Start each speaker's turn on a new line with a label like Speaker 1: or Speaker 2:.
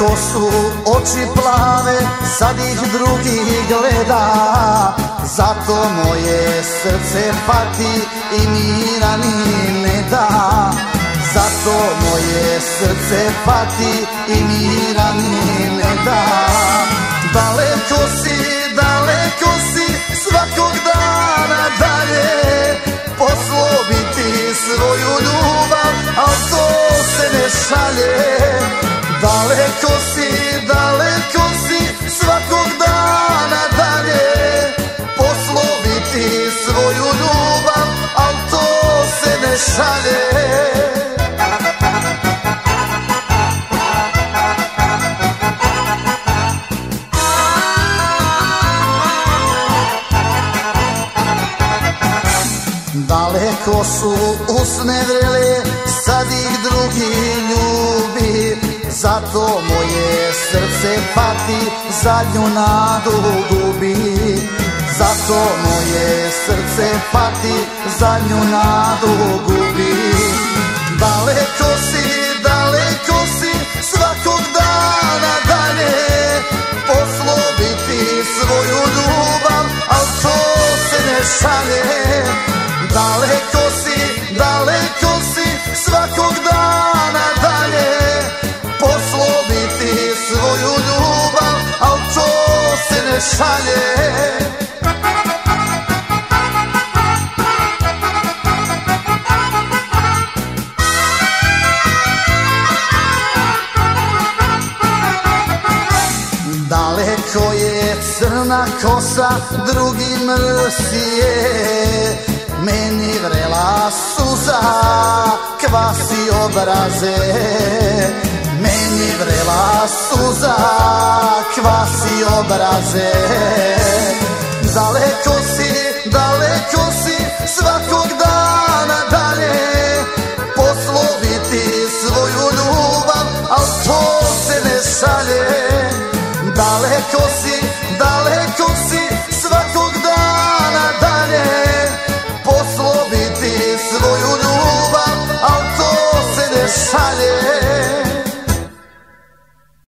Speaker 1: Daleko su oči plave, sad ih drugi gleda, zato moje srce pati i mira ni ne da. Zato moje srce pati i mira ni ne da. Daleko si, svakog dana dalje, posloviti svoju ljubav, al to se ne šalje. Daleko si, svakog dana dalje, posloviti svoju ljubav, al to se ne šalje. Daleko su usne vrele, sad ih drugi ljubi, zato moje srce pati, zadnju nadu gubi. Zato moje srce pati, zadnju nadu gubi. Daleko si, svakog dana dalje, posloviti svoju ljubav, al to se ne šalje. Daleko si, svakog dana dalje, posloviti svoju ljubav, al to se ne šalje. Daleko je crna kosa, drugi mrsije, meni vrela suza kvasi obraze. Meni vrela suza kvasi obraze. Daleko si, svakog